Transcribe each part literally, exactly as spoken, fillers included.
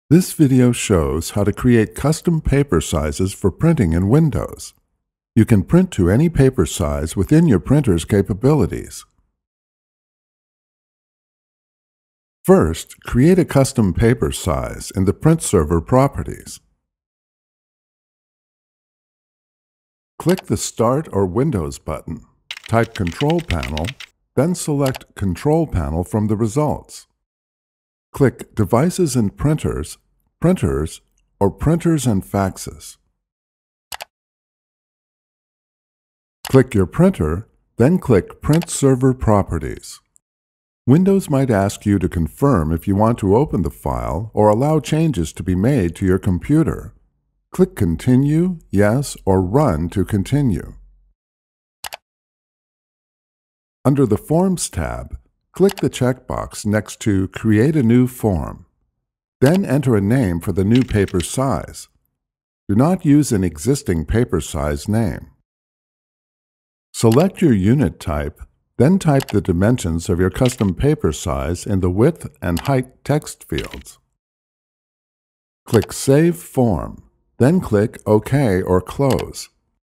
This video shows how to create custom paper sizes for printing in Windows. You can print to any paper size within your printer's capabilities. First, create a custom paper size in the Print Server properties. Click the Start or Windows button. Type Control Panel, then select Control Panel from the results. Click Devices and Printers, Printers, or Printers and Faxes. Click your printer, then click Print Server Properties. Windows might ask you to confirm if you want to open the file or allow changes to be made to your computer. Click Continue, Yes, or Run to continue. Under the Forms tab, click the checkbox next to Create a new form. Then enter a name for the new paper size. Do not use an existing paper size name. Select your unit type, then type the dimensions of your custom paper size in the width and height text fields. Click Save Form, then click OK or Close.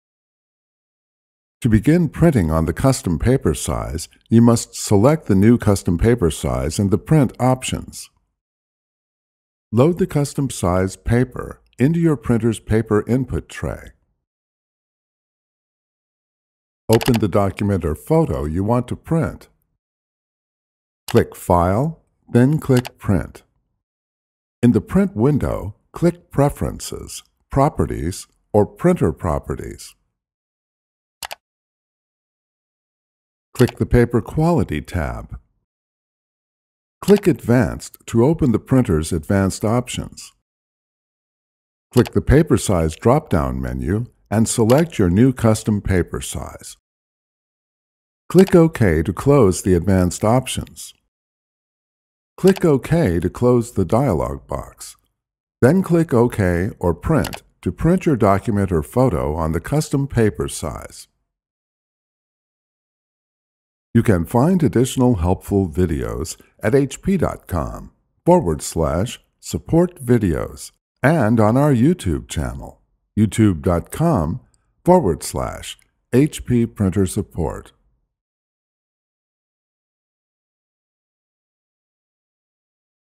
To begin printing on the custom paper size, you must select the new custom paper size in the Print options. Load the custom size paper into your printer's paper input tray. Open the document or photo you want to print. Click File, then click Print. In the Print window, click Preferences, Properties, or Printer Properties. Click the Paper Quality tab. Click Advanced to open the printer's advanced options. Click the Paper Size drop-down menu and select your new custom paper size. Click OK to close the advanced options. Click OK to close the dialog box. Then click OK or Print to print your document or photo on the custom paper size. You can find additional helpful videos at hp.com forward slash support videos and on our YouTube channel, youtube.com forward slash HP Printer Support.